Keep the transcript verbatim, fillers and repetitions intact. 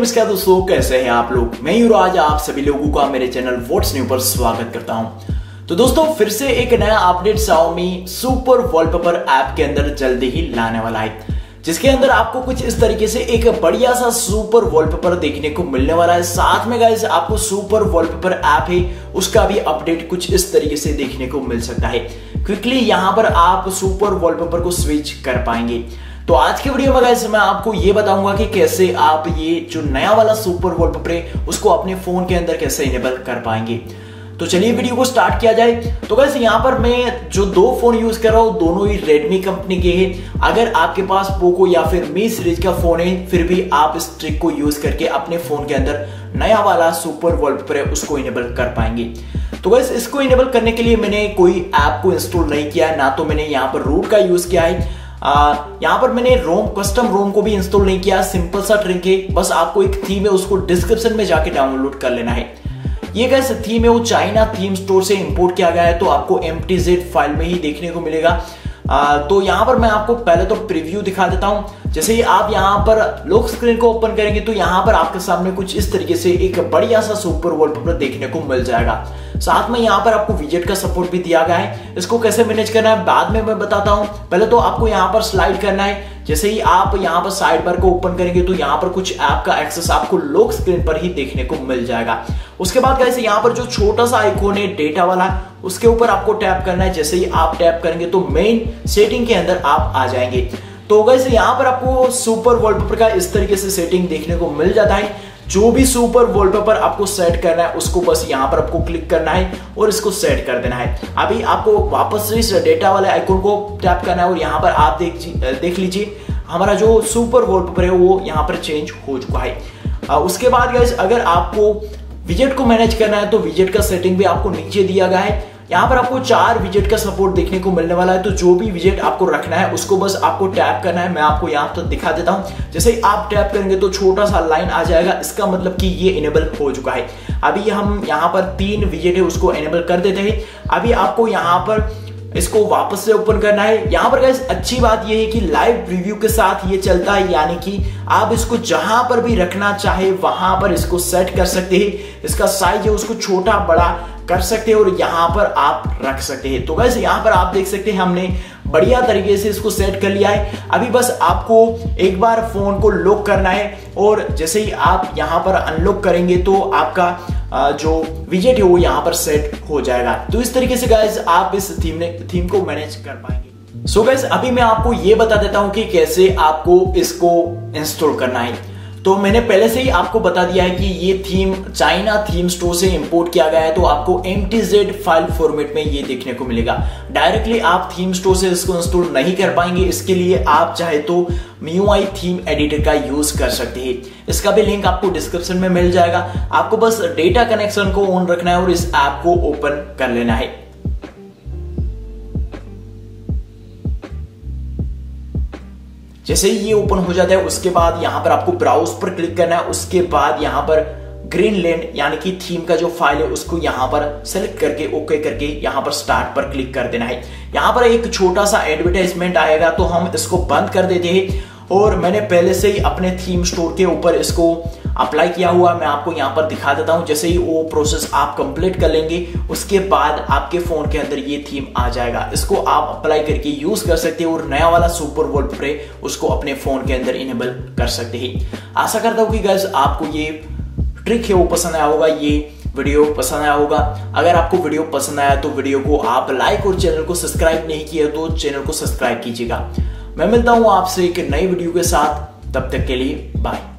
नमस्कार दोस्तों, कैसे हैं आप लोग। मैं युवराज आज आप सभी लोगों का मेरे चैनल व्हाट्स न्यू पर स्वागत करता हूं। तो दोस्तों फिर से एक नया update Xiaomi super wallpaper app के अंदर जल्दी ही लाने वाला है, जिसके अंदर आपको कुछ इस तरीके से एक बढ़िया सा सुपर वॉलपेपर देखने को मिलने वाला है। साथ में गाइस आपको सुपर वॉलपेपर ऐप है उसका भी अपडेट कुछ इस तरीके से देखने को मिल सकता है। क्विकली यहां पर आप सुपर वॉलपेपर को स्विच कर पाएंगे। तो आज के वीडियो में गाइस मैं आपको ये बताऊंगा कि कैसे आप ये जो नया वाला सुपर वॉलपेपर है उसको अपने फोन के अंदर कैसे इनेबल कर पाएंगे। तो चलिए वीडियो को स्टार्ट किया जाए। तो गाइस यहाँ पर मैं जो दो फोन यूज कर रहा हूँ दोनों ही रेडमी कंपनी के हैं। अगर आपके पास पोको या फिर मी सीरीज का फोन है फिर भी आप इस ट्रिक को यूज करके अपने फोन के अंदर नया वाला सुपर वॉलपेपर है उसको इनेबल कर पाएंगे। तो गाइस इसको इनेबल करने के लिए मैंने कोई ऐप को इंस्टॉल नहीं किया है, ना तो मैंने यहाँ पर रूट का यूज किया है। आ, यहाँ पर मैंने रोम कस्टम रोम को भी इंस्टॉल नहीं किया। सिंपल सा ट्रिक है, बस आपको एक थीम है उसको डिस्क्रिप्शन में जाके डाउनलोड कर लेना है। ये गाइस थीम है वो चाइना थीम स्टोर से इंपोर्ट किया गया है, तो आपको एम टी जेड फाइल में ही देखने को मिलेगा। आ, तो यहाँ पर मैं आपको पहले तो प्रीव्यू दिखा देता हूँ। जैसे ही आप यहाँ पर लॉक स्क्रीन को ओपन करेंगे तो यहाँ पर आपके सामने कुछ इस तरीके से एक बढ़िया सा सुपर वॉलपेपर देखने को मिल जाएगा। साथ में यहाँ पर आपको विजेट का सपोर्ट भी दिया गया है। इसको कैसे मैनेज करना है बाद में मैं बताता हूँ। पहले तो आपको यहाँ पर स्लाइड करना है। जैसे ही आप यहाँ पर साइड बार को ओपन करेंगे तो यहाँ पर कुछ ऐप का एक्सेस आपको लॉक स्क्रीन पर ही देखने को मिल जाएगा। उसके बाद गाइस यहाँ पर जो छोटा सा आइकॉन है डेटा वाला उसके ऊपर आपको टैप करना है। जैसे ही आप टैप करेंगे तो मेन सेटिंग के अंदर आप आ जाएंगे। तो गाइस यहाँ पर आपको सुपर वॉलपेपर का इस तरीके से सेटिंग देखने को मिल जाता है। जो भी सुपर वॉलपेपर आपको सेट करना है उसको बस यहाँ पर आपको क्लिक करना है और इसको सेट कर देना है। अभी आपको वापस से इस डेटा वाले आइकॉन को टैप करना है और यहाँ पर आप देख देख लीजिए हमारा जो सुपर वॉलपेपर है वो यहाँ पर चेंज हो चुका है। उसके बाद गाइस अगर आपको विजेट को मैनेज करना है तो विजेट का सेटिंग भी आपको नीचे दिया गया है। यहाँ पर आपको चार विजेट का सपोर्ट देखने को मिलने वाला है। तो जो भी विजेट आपको रखना है उसको बस आपको टैप करना है। मैं आपको यहाँ पर दिखा देता हूँ। जैसे ही आप टैप करेंगे तो छोटा सा लाइन आ जाएगा, इसका मतलब कि ये इनेबल हो चुका है। अभी हम यहाँ पर तीन विजेट है उसको इनेबल कर देते हैं। अभी आपको यहाँ पर इसको वापस से ओपन करना है। यहाँ पर गाइस अच्छी बात ये है कि लाइव प्रीव्यू के साथ ये चलता है, यानी कि आप इसको जहां पर भी रखना चाहे वहां पर इसको सेट कर सकते हैं। इसका साइज है उसको छोटा बड़ा कर सकते हैं और यहाँ पर आप रख सकते हैं। तो गाइस यहाँ पर आप देख सकते हैं हमने बढ़िया तरीके से इसको सेट कर लिया है। अभी बस आपको एक बार फोन को लॉक करना है और जैसे ही आप यहाँ पर अनलॉक करेंगे तो आपका जो विजेट है वो यहाँ पर सेट हो जाएगा। तो इस तरीके से गाइस आप इस थीम ने थीम को मैनेज कर पाएंगे। सो गाइस अभी मैं आपको ये बता देता हूँ कि कैसे आपको इसको इंस्टॉल करना है। तो मैंने पहले से ही आपको बता दिया है कि ये थीम चाइना थीम स्टोर से इंपोर्ट किया गया है, तो आपको M T Z file format में ये देखने को मिलेगा। डायरेक्टली आप थीम स्टोर से इसको इंस्टॉल नहीं कर पाएंगे। इसके लिए आप चाहे तो M I U I theme editor का यूज कर सकते हैं। इसका भी लिंक आपको डिस्क्रिप्शन में मिल जाएगा। आपको बस डेटा कनेक्शन को ऑन रखना है और इस ऐप को ओपन कर लेना है। जैसे ही ये ओपन हो जाता है उसके बाद यहाँ पर आपको ब्राउज पर क्लिक करना है। उसके बाद यहाँ पर ग्रीनलैंड यानी कि थीम का जो फाइल है उसको यहाँ पर सेलेक्ट करके ओके करके यहाँ पर स्टार्ट पर क्लिक कर देना है। यहाँ पर एक छोटा सा एडवर्टाइजमेंट आएगा तो हम इसको बंद कर देते हैं। और मैंने पहले से ही अपने थीम स्टोर के ऊपर इसको अप्लाई किया हुआ, मैं आपको यहाँ पर दिखा देता हूँ। जैसे ही वो प्रोसेस आप कंप्लीट कर लेंगे उसके बाद आपके फोन के अंदर ये थीम आ जाएगा। इसको आप अप्लाई करके यूज कर सकते हैं और नया वाला सुपर वॉलपेपर उसको अपने फोन के अंदर इनेबल कर सकते हैं। आशा करता हूँ कि गाइस आपको ये ट्रिक है वो पसंद आया होगा, ये वीडियो पसंद आया होगा। अगर आपको वीडियो पसंद आया तो वीडियो को आप लाइक और चैनल को सब्सक्राइब नहीं किया तो चैनल को सब्सक्राइब कीजिएगा। मैं मिलता हूं आपसे एक नई वीडियो के साथ, तब तक के लिए बाय।